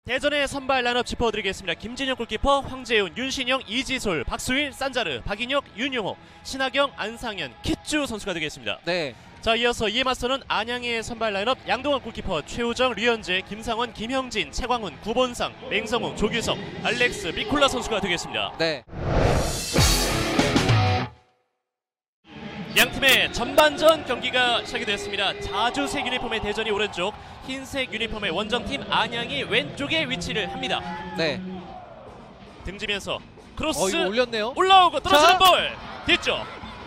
대전의 선발 라인업 짚어드리겠습니다. 김진영 골키퍼, 황재훈, 윤신영, 이지솔, 박수일, 산자르, 박인혁, 윤용호, 신하경, 안상현, 키쭈 선수가 되겠습니다. 네. 자, 이어서 이에 맞서는 안양의 선발 라인업 양동원 골키퍼, 최우정, 류현재, 김상원, 김형진, 최광훈, 구본상, 맹성웅, 조규석, 알렉스, 미콜라 선수가 되겠습니다. 네. 양팀의 전반전 경기가 시작이 됐습니다. 자주색 유니폼의 대전이 오른쪽, 흰색 유니폼의 원정팀 안양이 왼쪽에 위치를 합니다. 네. 등지면서 크로스 이거 올렸네요. 올라오고 떨어지는 볼 뒤쪽.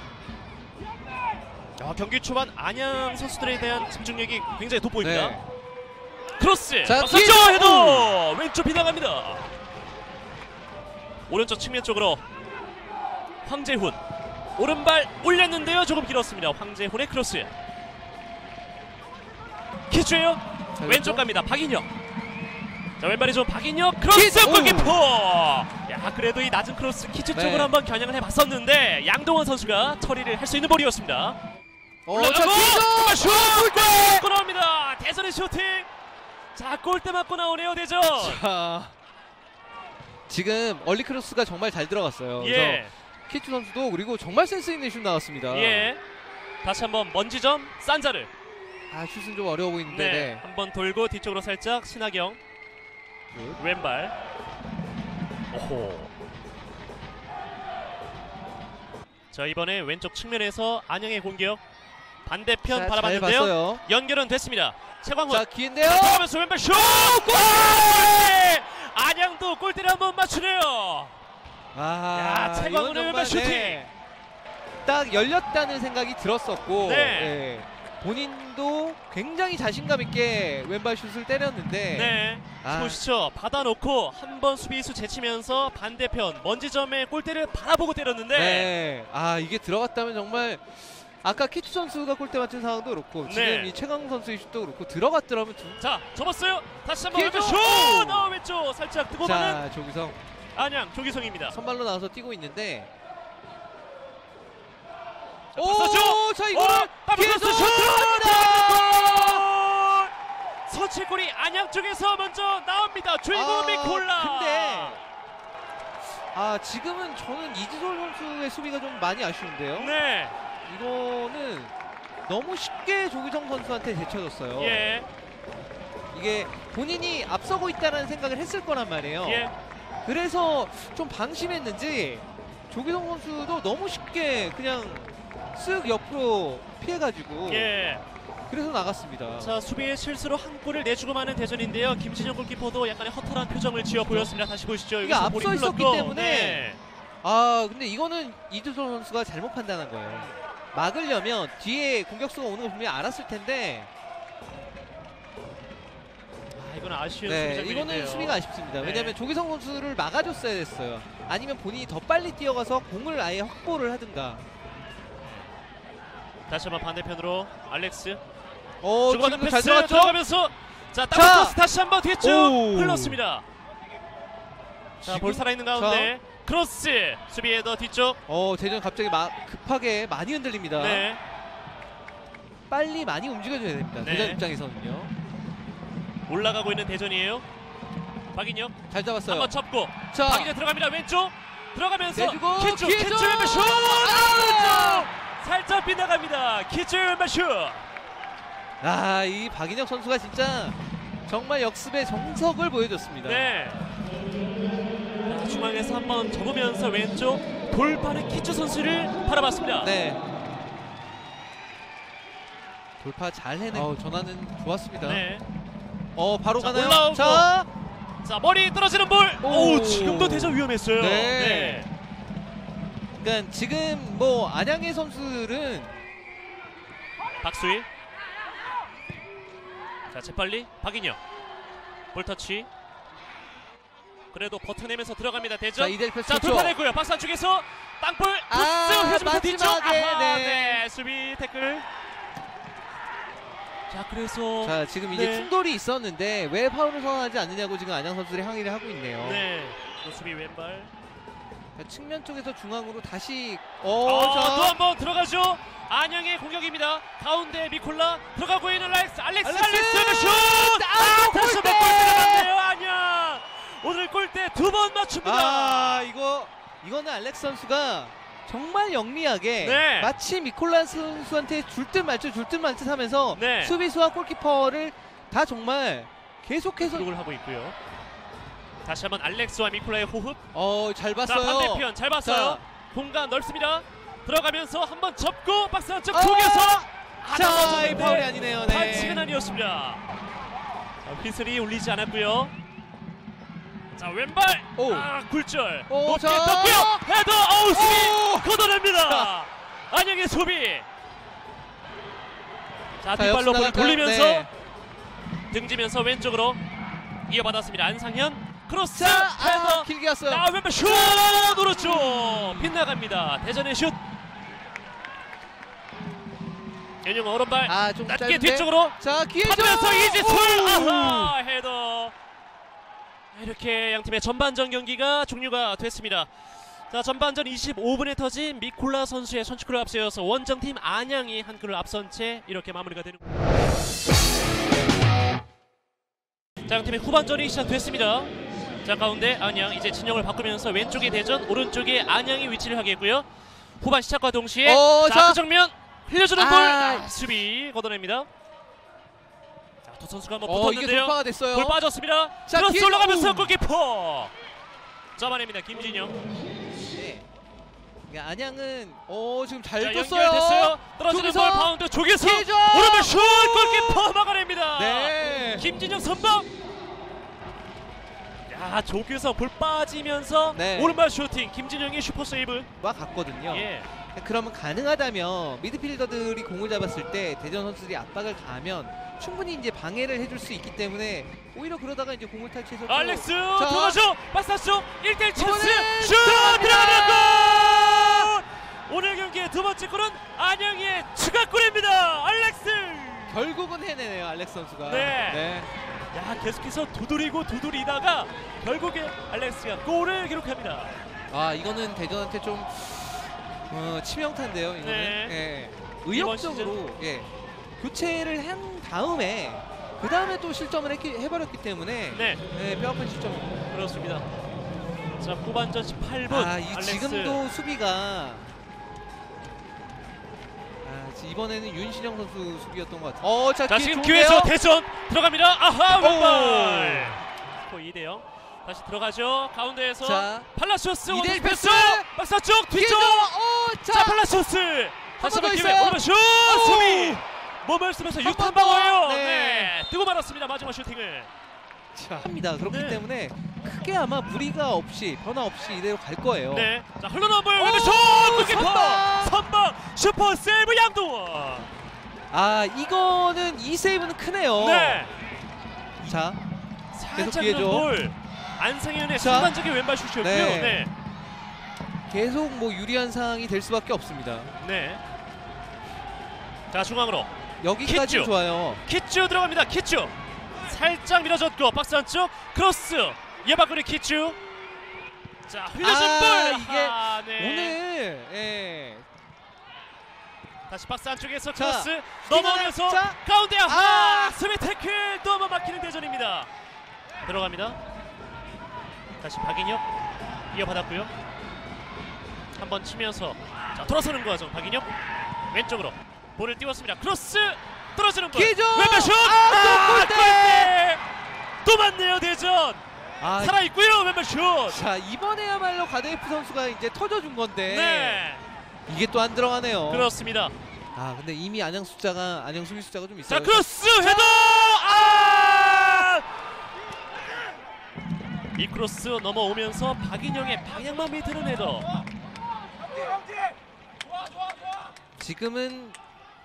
경기 초반 안양 선수들에 대한 집중력이 굉장히 돋보입니다. 네. 크로스 자, 박사조 헤더 왼쪽 빗나갑니다. 오른쪽 측면 쪽으로 황재훈 오른발 올렸는데요, 조금 길었습니다. 황재훈의 크로스. 키쭈예요. 왼쪽 갑니다. 박인혁. 자, 왼발이죠. 박인혁 크로스 골키퍼. 야, 그래도 이 낮은 크로스 키쭈 네. 쪽으로 한번 겨냥을 해봤었는데 양동원 선수가 처리를 할 수 있는 볼이었습니다. 자, 슛! 골대 나옵니다. 대전의 슈팅. 자, 골대 맞고 나오네요, 대전. 자, 지금 얼리 크로스가 정말 잘 들어갔어요. 예. 그래서 키쭈 선수도 그리고 정말 센스 있는 슛 나왔습니다. 예. 다시 한번 먼지점 산자르. 슛은 좀 어려워 보이는데. 네. 네. 한번 돌고 뒤쪽으로 살짝 신하경. 왼발. 오호. 자, 이번에 왼쪽 측면에서 안양의 공격. 반대편 바라봤는데요. 봤어요. 연결은 됐습니다. 최광훈. 자, 기인데요. 들어가면서 왼발 슛! 골! 안양도 골대를 한번 맞추네요. 야, 최광훈의 왼발 슈팅. 네. 딱 열렸다는 생각이 들었었고, 네. 네. 본인도 굉장히 자신감 있게 왼발 슛을 때렸는데, 네. 보시죠. 받아놓고 한번 수비수 제치면서 반대편 먼지점의 골대를 바라보고 때렸는데, 네. 이게 들어갔다면 정말 아까 키추 선수가 골대 맞춘 상황도 그렇고, 네. 지금 이 최강 선수의 슛도 그렇고 들어갔더라면 자, 접었어요. 다시 한번 왼쪽 슛! 왼쪽 살짝 뜨고 가는 자, 조규성 안양 조규성입니다. 선발로 나와서 뛰고 있는데, 자, 이거를 뒤에서 슛 들어갑니다. 선취골이 안양 쪽에서 먼저 나옵니다. 주인공 미콜라. 근데 지금은 저는 이지솔 선수의 수비가 좀 많이 아쉬운데요. 네. 이거는 너무 쉽게 조규성 선수한테 제쳐졌어요. 예. 이게 본인이 앞서고 있다는 생각을 했을 거란 말이에요. 예. 그래서 좀 방심했는지 조규성 선수도 너무 쉽게 그냥 쓱 옆으로 피해가지고 예. 그래서 나갔습니다. 자, 수비의 실수로 한 골을 내주고 마는 대전인데요. 김진영 골키퍼도 약간의 허탈한 표정을 지어 보였습니다. 다시 보시죠. 이게 앞서 있었기 때문에. 네. 근데 이거는 이지솔 선수가 잘못 판단한 거예요. 막으려면 뒤에 공격수가 오는 거 분명히 알았을 텐데. 이건 아쉬운 네, 수비장면인데요. 이거는 수비가 아쉽습니다. 네. 왜냐하면 조기성 선수를 막아줬어야 됐어요. 아니면 본인이 더 빨리 뛰어가서 공을 아예 확보를 하든가. 다시 한번 반대편으로 알렉스. 지금 패스 잘 들어갔죠? 들어가면서 자, 더블 다시 한번 뒤쪽 흘렀습니다. 자, 볼 살아있는 가운데 크로스 수비 헤더 뒤쪽. 대전 갑자기 급하게 많이 흔들립니다. 네. 빨리 많이 움직여줘야 됩니다. 네. 대전 입장에서는요. 올라가고 있는 대전이에요. 박인혁 잘 잡았어요. 한번 접고 자, 박인혁 들어갑니다. 왼쪽 들어가면서 내주고 키쭈 왼발 슛! 살짝 빗나갑니다. 키쭈 왼발 슛! 이 박인혁 선수가 진짜 정말 역습의 정석을 보여줬습니다. 네. 중앙에서 한번 접으면서 왼쪽 돌파는 키쭈 선수를 바라봤습니다. 네. 돌파 잘 해내. 전환은 좋았습니다. 네. 바로 자, 가나요? 올라오고. 자, 머리 떨어지는 볼. 지금도 대전 위험했어요. 네. 그러니까 지금 안양의 선수들은 박수일. 자, 재빨리 박인혁. 볼터치. 그래도 버텨내면서 들어갑니다. 대전. 자, 이대일 패스 자, 좋죠. 돌파냈고요. 박스 안쪽에서 땅볼. 헤어지면서 뒤쪽. 마지막에 수비 태클. 자, 그래서 지금 이제 충돌이 있었는데 왜 파울을 선언하지 않느냐고 지금 안양 선수들이 항의를 하고 있네요. 네. 또 수비 왼발. 측면 쪽에서 중앙으로 다시 또 한 번 들어가죠. 안양의 공격입니다. 가운데 미콜라 들어가고 있는 알렉스 슛! 다시 한번 골 들어갔네요. 안양. 때 두 번 맞춥니다. 아, 이거는 알렉스 선수가 정말 영리하게 네. 마치 미콜라 선수한테 줄 듯 말 듯 하면서 네. 수비수와 골키퍼를 다 정말 계속해서 기록을 하고 있고요. 다시 한번 알렉스와 미콜라의 호흡. 잘 자, 봤어요. 반대편 잘 봤어요. 자. 공간 넓습니다. 들어가면서 한번 접고 박스 안쪽 아! 속에서 자, 이 파울이 아니네요. 네. 반칙은 아니었습니다. 자, 휘슬이 울리지 않았고요. 자, 왼발 오. 굴절 오, 높게 자. 떴고요. 헤더 수비 오. 걷어냅니다. 안양의 수비. 자, 자, 뒷발로 볼 역습 돌리면서 나갈까요? 등지면서 왼쪽으로 이어받았습니다. 안상현 크로스 자, 헤더 길게 왔어요. 왼발 슛 오른쪽 빗나갑니다. 대전의 슛. 연용 오른발 좀 낮게 짧은데. 뒤쪽으로 자, 기회죠. 하면서 이지솔 오. 아하 헤더. 이렇게 양팀의 전반전 경기가 종료가 됐습니다. 자, 전반전 25분에 터진 미콜라 선수의 선취골을 앞세워서 원정팀 안양이 한 골을 앞선 채 이렇게 마무리가 되는. 자, 양팀의 후반전이 시작됐습니다. 자, 가운데 안양 이제 진영을 바꾸면서 왼쪽에 대전, 오른쪽에 안양이 위치를 하겠고요. 후반 시작과 동시에 자, 그 정면 흘려주는 볼 수비 걷어냅니다. 자, 두 선수가 한번 이게 붙었는데요. 돌파가 됐어요. 볼 빠졌습니다. 자, 크로스 뒤에- 올라가면서 오. 골키퍼 잡아냅니다. 김진영. 네. 그러니까 안양은 지금 잘 자, 줬어요. 연결됐어요. 떨어지는 저기서 볼 바운드 쪽에서 기회죠. 오른발 슛 골키퍼 막아냅니다. 네. 김진영 선방. 야, 조규성 볼 빠지면서 네. 오른발 슈팅. 김진영의 슈퍼 세이브. 와 갔거든요. 예. 그러면 가능하다면 미드필더들이 공을 잡았을 때 대전 선수들이 압박을 가하면 충분히 이제 방해를 해줄 수 있기 때문에 오히려 그러다가 이제 공을 탈취해서 또- 알렉스 자. 들어가죠. 파스 쪽 1대1 찬스. 이번엔 슛 들어갑니다. 골! 오늘 경기의 두 번째 골은 안양의 추가골입니다. 알렉스. 결국은 해내네요 알렉스 선수가. 네. 야, 계속해서 두드리다가 결국에 알렉스가 골을 기록합니다. 이거는 대전한테 좀 치명타인데요. 이거는. 네. 예. 의욕적으로 교체를 한 다음에 그 다음에 또 실점을 해버렸기 때문에 네, 뼈아픈 실점. 그렇습니다. 자, 후반전 18분. 알렉스. 지금도 수비가 이번에는 윤신영 선수 수비였던 것 같아요. 자, 지금 기회죠. 대전 들어갑니다. 아하, 왼발. 스코어 2대0. 다시 들어가죠. 가운데에서 자, 팔라시오스 2대1 패스. 패스. 박사 쪽 뒤쪽. 자, 팔라시오스. 다시 번 한번 더 기회. 있어요. 오른발 슛. 수비. 몸을 쓰면서 번 유탄 더. 방어예요. 네. 네. 뜨고 말았습니다. 마지막 슈팅을. 합니다. 그렇기 네. 때문에 크게 아마 무리가 없이 변화 없이 이대로 갈 거예요. 네. 자, 흘러나온 볼. 오, 왼발 슛. 골키퍼. 선방. 선방. 슈퍼 세이브 양동원. 이거는 이 세이브는 크네요. 네. 자, 계속 살짝 기회죠. 볼. 안상현의 자. 순간적인 왼발 슛이었고요. 네. 네. 계속 유리한 상황이 될 수밖에 없습니다. 네. 자, 중앙으로 여기까지 kit주. 좋아요. 키츠 들어갑니다. 키츠 살짝 밀어줬고 박스 안쪽 크로스 예바꾸리 키츠. 자, 흘려준 볼. 이게 네. 오늘 다시 박스 안쪽에서 자, 크로스 넘어오면서 자. 가운데 수비 태클 또 한번 막히는 대전입니다. 들어갑니다. 다시 박인혁 이어받았고요. 한번 치면서 자, 돌아서는 과정. 박인혁 왼쪽으로 볼을 띄웠습니다. 크로스 떨어지는 볼. 기회죠. 왼발 슛. 또 골대. 또 맞네요. 대전 살아 있고요. 왼발 슛. 자, 이번에야말로 가데이프 선수가 이제 터져준 건데 네, 이게 또 안 들어가네요. 그렇습니다. 근데 이미 안양 수비 숫자가 좀 자, 있어요. 크로스 헤더. 이 크로스 넘어오면서 박인영의 방향만 비트는 헤더. 지금은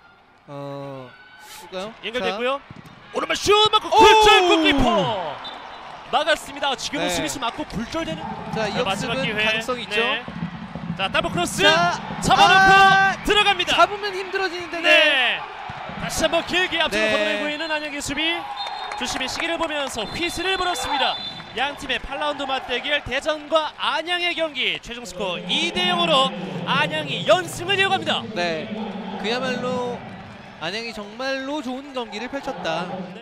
볼까요? 연결됐고요. 오른발 슛 맞고 굴절 골키퍼 막았습니다. 지금은 네. 수비수 맞고 굴절되는. 자, 이 마지막 역습은 기회. 가능성이 있죠. 네. 자, 더블 크로스 자, 잡아놓고 들어갑니다. 잡으면 힘들어지는데. 네. 다시 한번 길게 앞으로 네. 걷어내고 있는 안양의 수비. 주심의 시기를 보면서 휘슬을 불었습니다. 양 팀의 8라운드 맞대결 대전과 안양의 경기 최종 스코어 2대0으로 안양이 연승을 이어갑니다. 네, 그야말로 안양이 정말로 좋은 경기를 펼쳤다.